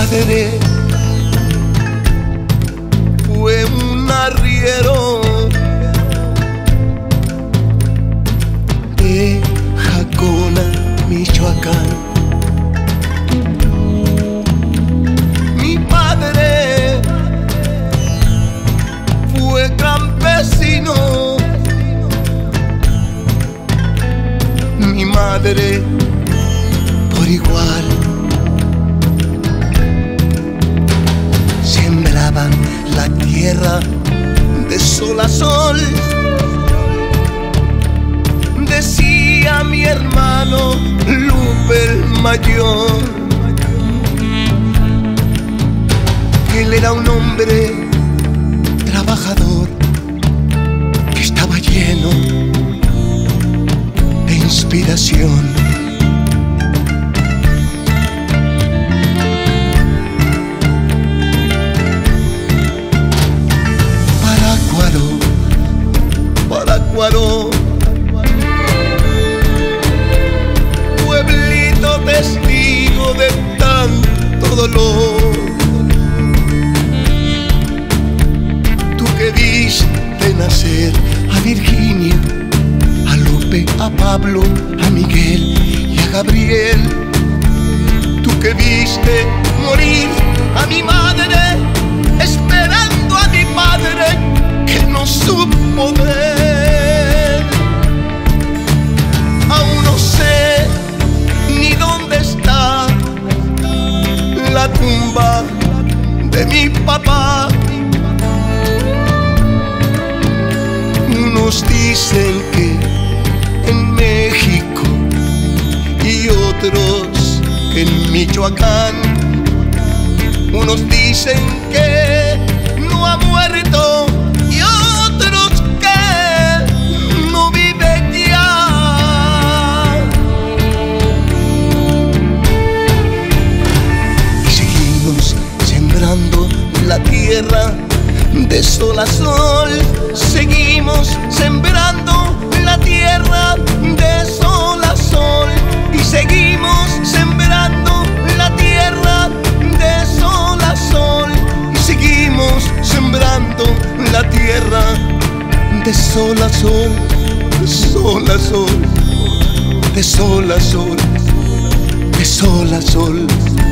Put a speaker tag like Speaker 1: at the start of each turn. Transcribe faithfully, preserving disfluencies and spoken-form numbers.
Speaker 1: padre fue un arriero de Jacona, Michoacán. Mi padre fue campesino, mi madre por igual. Sembraban la tierra de sol a sol. Decía mi hermano Lupe el mayor que él era un hombre trabajador, que estaba lleno de inspiración. Parácuaro, pueblito testigo de tanto dolor. Tú que viste nacer a Virginia, a Lupe, a Pablo, a Miguel y a Gabriel. Tú que viste morir a mi madre, esperando a mi padre que no supo ver. Aún no sé ni dónde está la tumba de mi papá. Unos dicen que en México y otros en Michoacán. Unos dicen que no ha muerto y otros que no vive ya. Y seguimos sembrando la tierra de sol a sol. Seguimos sembrando la tierra de sol a sol. Y seguimos sembrando la tierra de sol a sol. Y seguimos sembrando la tierra de sol a sol, de sol a sol, de sol a sol, de sol a sol.